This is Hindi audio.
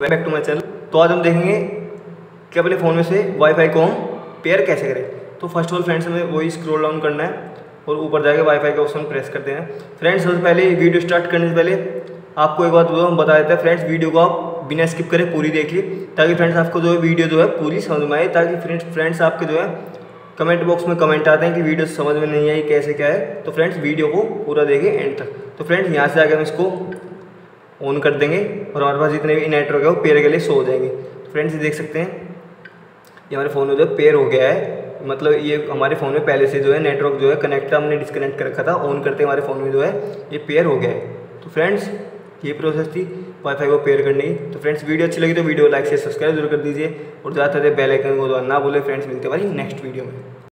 Back to my channel. तो आज हम देखेंगे कि अपने फ़ोन में से वाईफाई को हम पेयर कैसे करें। तो फर्स्ट ऑफ ऑल फ्रेंड्स हमें वही स्क्रॉल डाउन करना है और ऊपर जाके वाईफाई का ऑप्शन प्रेस कर देना है। फ्रेंड्स सबसे पहले वीडियो स्टार्ट करने से पहले आपको एक बात हम बता देते हैं फ्रेंड्स, वीडियो को आप बिना स्किप करें पूरी देखिए ताकि फ्रेंड्स आपको जो है वीडियो जो है पूरी समझ में आए, ताकि फ्रेंड्स आपके जो है कमेंट बॉक्स में कमेंट आते हैं कि वीडियो समझ में नहीं आई कैसे क्या है। तो फ्रेंड्स वीडियो को पूरा देखें एंड तक। तो फ्रेंड्स यहाँ से आके हम इसको ऑन कर देंगे और हमारे पास जितने भी नेटवर्क है वो पेयर के लिए शो हो जाएंगे। तो फ्रेंड्स ये देख सकते हैं ये हमारे फ़ोन में जो पेयर हो गया है, मतलब ये हमारे फ़ोन में पहले से जो है नेटवर्क जो है कनेक्ट था, हमने डिस्कनेक्ट कर रखा था, ऑन करते हमारे फ़ोन में जो है ये पेयर हो गया है। तो फ्रेंड्स ये प्रोसेस थी वाईफाई को पेयर करने की। तो फ्रेंड्स वीडियो अच्छी लगी तो वीडियो लाइक से सब्सक्राइब जरूर कर दीजिए और ज़्यादा से बेल आइकन को दबाना ना भूलें। फ्रेंड्स मिलते हैं हमारी नेक्स्ट वीडियो में।